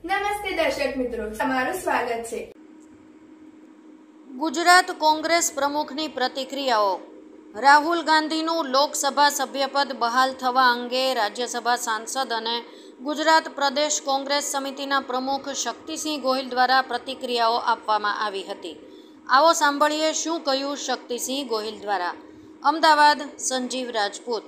નમસ્તે દર્શક મિત્રો, તમારું સ્વાગત છે। ગુજરાત કોંગ્રેસ પ્રમુખની પ્રતિક્રિયાઓ। રાહુલ ગાંધીનું લોકસભા સભ્યપદ બહાલ થવા અંગે રાજ્યસભા સાંસદ અને ગુજરાત પ્રદેશ કોંગ્રેસ સમિતિના પ્રમુખ શક્તિસિંહ ગોહિલ દ્વારા પ્રતિક્રિયાઓ આપવામાં આવી હતી। આવો સાંભળીએ શું કહ્યું શક્તિસિંહ ગોહિલ દ્વારા। અમદાવાદ, સંજીવ રાજપૂત।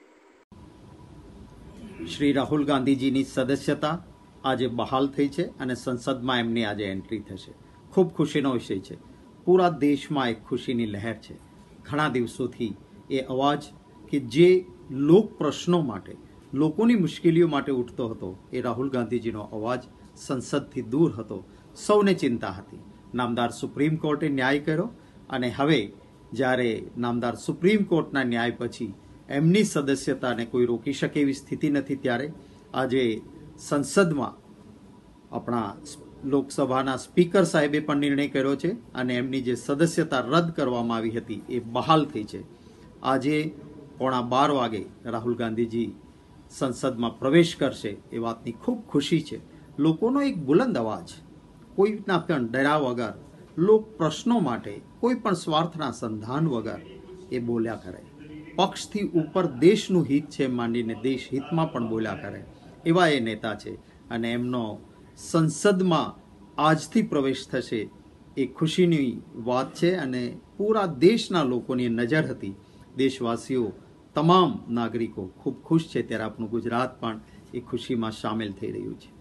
શ્રી રાહુલ ગાંધીજીની સદસ્યતા આજે બહાલ થઈ છે અને સંસદમાં એમની આજે એન્ટ્રી થશે। ખૂબ ખુશીનો વિષય છે। પૂરા દેશમાં એક ખુશીની લહેર છે। ઘણા દિવસોથી એ અવાજ કે જે લોક પ્રશ્નો માટે, લોકોની મુશ્કેલીઓ માટે ઉઠતો હતો, એ રાહુલ ગાંધીજીનો અવાજ સંસદથી દૂર હતો। સૌને ચિંતા હતી। નામદાર સુપ્રીમ કોર્ટે ન્યાય કર્યો અને હવે જ્યારે નામદાર સુપ્રીમ કોર્ટના ન્યાય પછી એમની સદસ્યતાને કોઈ રોકી શકે એવી સ્થિતિ નથી, ત્યારે આજે સંસદમાં આપણા લોકસભાના સ્પીકર સાહેબે પણ નિર્ણય કર્યો છે અને એમની જે સદસ્યતા રદ કરવામાં આવી હતી એ બહાલ થઈ છે। આજે 11:15 વાગે રાહુલ ગાંધીજી સંસદમાં પ્રવેશ કરશે એ વાતની ખૂબ ખુશી છે। લોકોનો એક બુલંદ અવાજ, કોઈના પણ ડર્યા વગર, લોક પ્રશ્નો માટે કોઈ પણ સ્વાર્થના સંધાન વગર એ બોલ્યા કરે। પક્ષથી ઉપર દેશનું હિત છે માંડીને દેશ હિતમાં પણ બોલ્યા કરે એવા એ નેતા છે અને એમનો સંસદમાં આજથી પ્રવેશ થશે એ ખુશીની વાત છે અને પૂરા દેશના લોકોની નજર હતી। દેશવાસીઓ, તમામ નાગરિકો ખૂબ ખુશ છે, ત્યારે આપણું ગુજરાત પણ એ ખુશીમાં સામેલ થઈ રહ્યું છે।